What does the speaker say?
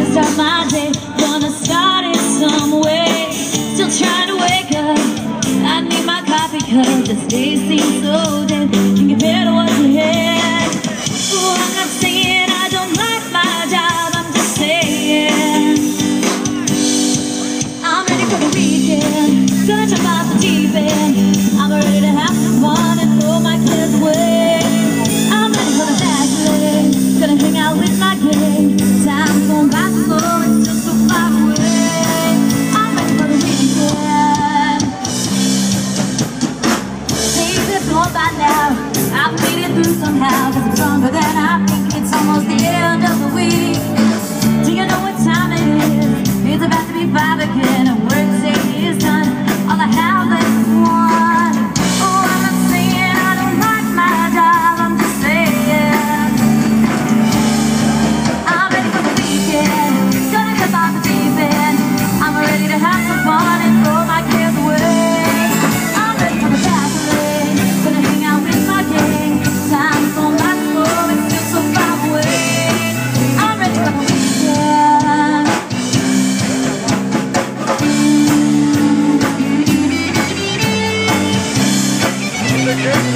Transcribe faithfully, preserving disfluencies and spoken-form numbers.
start my day, gonna start it some way. Still trying to wake up, I need my coffee cup. This day seems so dead, can compare to what's ahead. Oh, I'm not saying I don't like my job, I'm just saying I'm ready for the weekend, gonna jump off the deep end. I'm ready to have some fun and throw my kids away. I'm ready for the fast lane, gonna hang out with my gang. Time's going by so slow, it's just so far away. I'm ready for the weekend. Days have gone by now, I've made it through somehow. Cause it's longer than I think, it's almost the end of the week. Do you know what time it is? It's about to be five again, and work day is done. All I have left is one. Oh, I'm not saying I don't like my job, I'm just saying I'm ready for the weekend, gonna jump off the deep end. I'm ready to have some fun and throw my cares away. I'm ready for the fast lane, gonna hang out with my gang. Time's going by slow, it's still so far away. I'm ready for the weekend. Okay.